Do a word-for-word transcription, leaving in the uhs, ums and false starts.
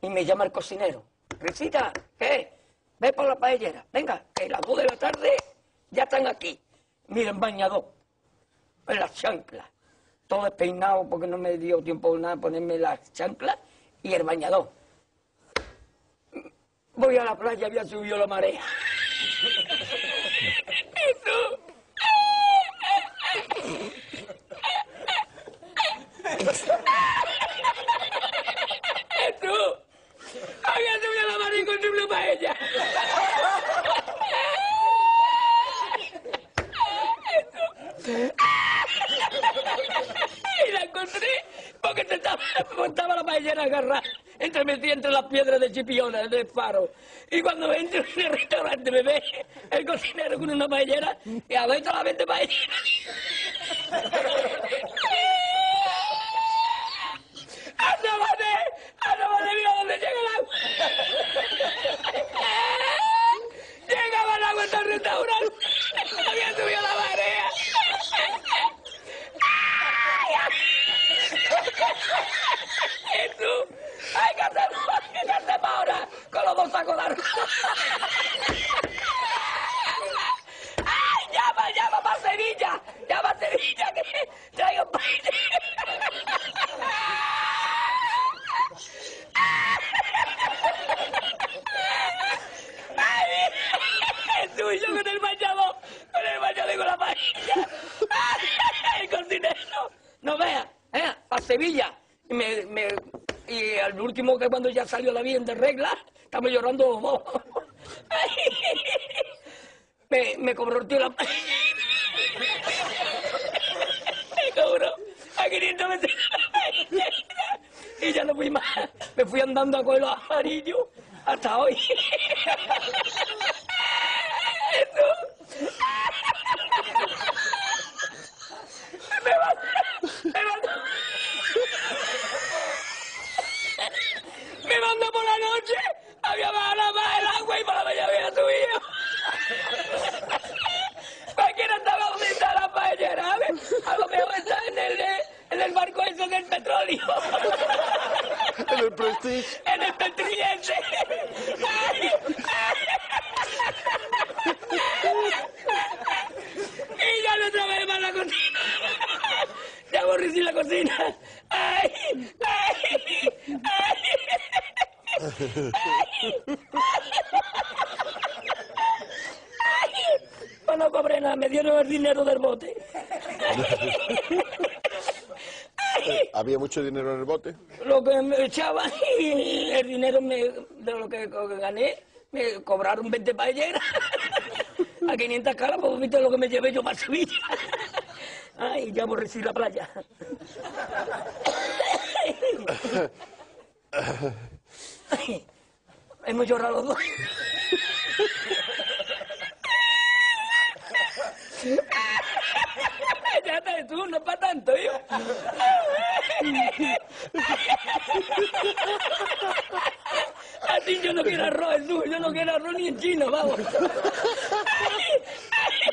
Y me llama el cocinero. Risita, ¿qué? Ve por la paellera. Venga, que las dos de la tarde ya están aquí. Miren, bañador. En las chanclas. Todo despeinado porque no me dio tiempo nada ponerme las chanclas y el bañador. Voy a la playa, había subido la marea. Eso. Eso. Había subido la marea y encontré una paella. Eso. Y la encontré porque te estaba, estaba la paellera agarrada, entre metida entre las piedras de Chipiona, del faro. Y cuando entro en el restaurante me ve el cocinero con una paellera y a ver toda la vez de paellera. ¡Asómate! ¡Asómate! ¡Mira dónde llega el agua! Llegaba el agua hasta el restaurante. Había subido la marea. ¡Jesús! ¡Hay que hacer, hay que hacer ahora! ¡Con los dos sacos de arroz! ¡Ay, llama, llama para Sevilla! ¡Llama a Sevilla que traigo paella! ¡Ay, Jesús! Y yo con el bañador, con el bañador y con la paella. ¡Ay, el cocinero! No vea, ¿eh? Para Sevilla. Y, me, me, y al último, que cuando ya salió la bien de regla, estamos llorando los dos. me, me cobró el tío la... me cobró a quinientos veces y ya no fui más. Me fui andando a coger los amarillos hasta hoy. Eso. me va, me va. Me mandó por la noche, había bajado más el agua y por la mañana había subido. Cualquiera estaba donde está la paellera, ¿sabes? A lo mejor está en el, en el barco ese del petróleo. En el Prestige. En el Petriense. Y ya no trabajé más la cocina. Ya aborrecí la cocina. Ay, ay, ay. Pues no cobré nada, me dieron el dinero del bote. ¿Había mucho dinero en el bote? Lo que me echaban y el dinero me, de lo que gané, me cobraron veinte paelleras. A quinientas caras, pues viste lo que me llevé yo para Sevilla. Ay, ya aborrecí la playa. Ay, hemos llorado los dos. Ya está, tú, no es para tanto, yo. Así yo no quiero arroz, tú, yo no quiero arroz ni en chino, vamos.